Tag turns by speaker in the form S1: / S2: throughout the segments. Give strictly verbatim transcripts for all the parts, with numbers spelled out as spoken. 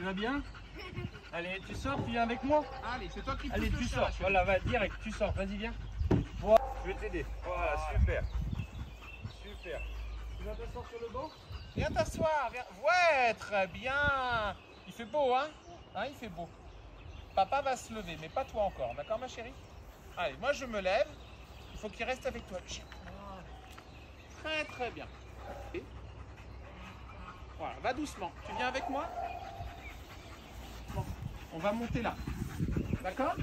S1: Tu vas bien? Allez, tu sors, tu viens avec moi?
S2: Allez, c'est toi qui
S1: Allez,
S2: touches
S1: tu
S2: le chat,
S1: sors.
S2: chérie.
S1: Voilà, va direct, tu sors. Vas-y, viens. Voilà, je vais t'aider. Voilà, super. Super. Tu vas t'asseoir sur le banc?
S2: Viens t'asseoir, viens. Ouais, très bien. Il fait beau, hein? Hein, il fait beau. Papa va se lever, mais pas toi encore, d'accord ma chérie? Allez, moi je me lève. Il faut qu'il reste avec toi, le chien. Très très bien. Et voilà, va doucement. Tu viens avec moi? Bon, on va monter là. D'accord?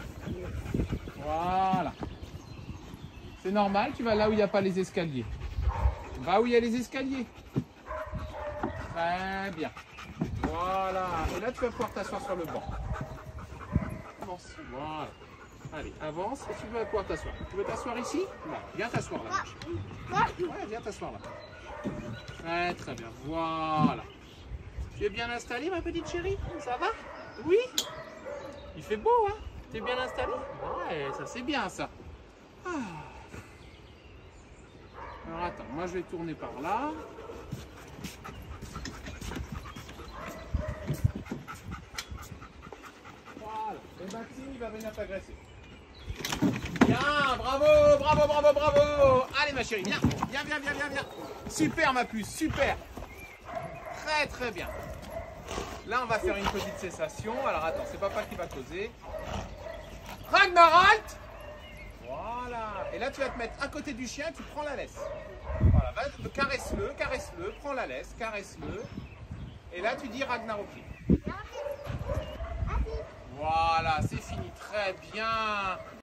S2: Voilà. C'est normal, tu vas là où il n'y a pas les escaliers. Va où il y a les escaliers. Très bien. Voilà. Et là, tu vas pouvoir t'asseoir sur le banc. Avance. Voilà. Allez, avance et tu vas pouvoir t'asseoir. Tu veux t'asseoir ici? Non. Viens t'asseoir là. Ouais, viens t'asseoir là. Très très bien. Voilà. Tu es bien installée, ma petite chérie? Ça va? Oui? Il fait beau, hein? Tu es bien installée? Ouais, ça c'est bien ça. Ah. Alors attends, moi je vais tourner par là. Voilà. Et Maxime, il va venir t'agresser. Bien, bravo, bravo, bravo, bravo. Allez ma chérie, viens, viens, viens, viens, viens, viens. Super ma puce, super. Très, très bien. Là, on va faire une petite cessation. Alors attends, c'est papa qui va causer. Ragnaralt. Voilà. Et là, tu vas te mettre à côté du chien, tu prends la laisse. Voilà, va, caresse-le, caresse-le, prends la laisse, caresse-le. Et là, tu dis Ragnarok. Voilà, c'est fini, très bien.